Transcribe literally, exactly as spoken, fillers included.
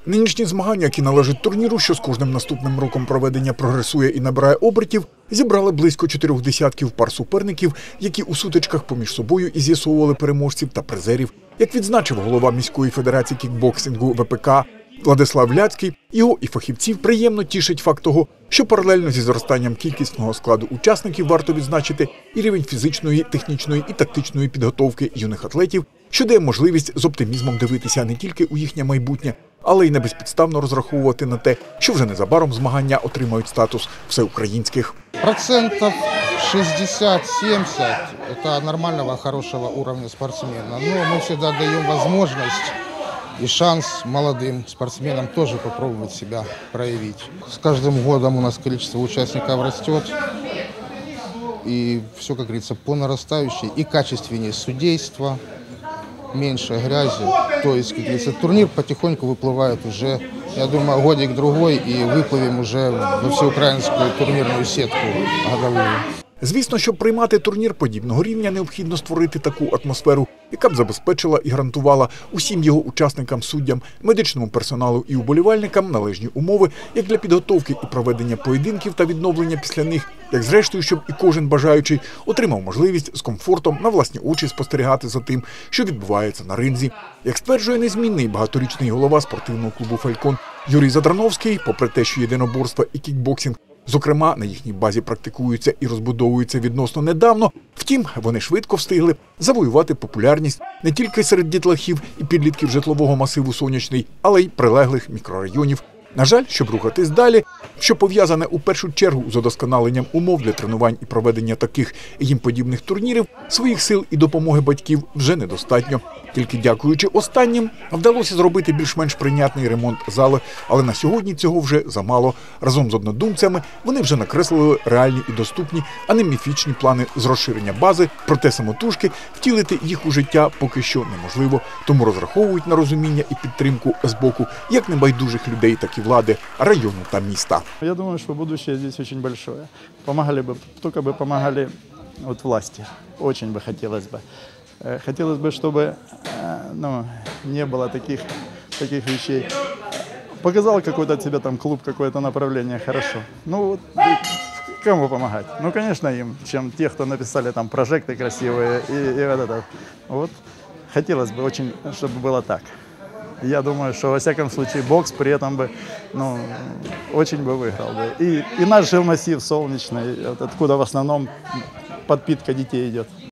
Нинішні змагання, які належать турніру, що з кожним наступним роком проведення прогресує і набирає обертів, зібрали близько чотирьох десятків пар суперників, які у сутичках поміж собою і з'ясовували переможців та призерів. Як відзначив голова міської федерації кікбоксингу ВПК Владислав Ляцький, його і фахівців приємно тішить факт того, що паралельно зі зростанням кількісного складу учасників варто відзначити і рівень фізичної, технічної і тактичної підготовки юних атлетів, що дає можливість з оптимізмом дивитися не тільки у їхнє майбутнє, але й не безпідставно розраховувати на те, що вже незабаром змагання отримають статус всеукраїнських. Процентов шестьдесят-семьдесят – это нормального, хорошего уровня спортсмена. Но мы всегда даем возможность и шанс молодым спортсменам тоже попробовать себя проявить. С каждым годом у нас количество участников растет. И все, как говорится, по нарастающей. И качественнее судейство, меньше грязи. То есть, как говорится, турнир потихоньку выплывает уже, я думаю, годик-другой, и выплывем уже во всеукраинскую турнирную сетку годовую. Звісно, щоб приймати турнір подібного рівня, необхідно створити таку атмосферу, яка б забезпечила і гарантувала усім його учасникам, суддям, медичному персоналу і уболівальникам належні умови як для підготовки і проведення поєдинків та відновлення після них, як зрештою, щоб і кожен бажаючий отримав можливість з комфортом на власні очі спостерігати за тим, що відбувається на ринзі. Як стверджує незмінний багаторічний голова спортивного клубу «Фалькон» Юрій Задрановський, попри те, що єдиноборства і кікбоксинг зокрема, на їхній базі практикуються і розбудовуються відносно недавно. Втім, вони швидко встигли завоювати популярність не тільки серед дітлахів і підлітків житлового масиву «Сонячний», але й прилеглих мікрорайонів. На жаль, щоб рухатись далі, що пов'язане у першу чергу з удосконаленням умов для тренувань і проведення таких і їм подібних турнірів, своїх сил і допомоги батьків вже недостатньо. Тільки дякуючи останнім, вдалося зробити більш-менш прийнятний ремонт зали, але на сьогодні цього вже замало. Разом з однодумцями вони вже накреслили реальні і доступні, а не міфічні плани з розширення бази, проте самотужки втілити їх у життя поки що неможливо. Тому розраховують на розуміння і підтримку з боку як небайдужих людей, так і влади району та міста. Я думаю, що будущее здесь очень большое. Помогали бы, только бы помогали вот власти. Очень бы хотелось бы. Хотелось бы, чтобы ну, не было таких, таких вещей. Показал какой-то тебе там клуб, какое-то направление, хорошо. Ну вот, кому помогать? Ну, конечно, им, чем те, кто написали там прожекты красивые и, и вот это. Вот. Хотелось бы очень, чтобы было так. Я думаю, что во всяком случае бокс при этом бы, ну, очень бы выиграл бы. И, и наш жилмассив солнечный, откуда в основном подпитка детей идет.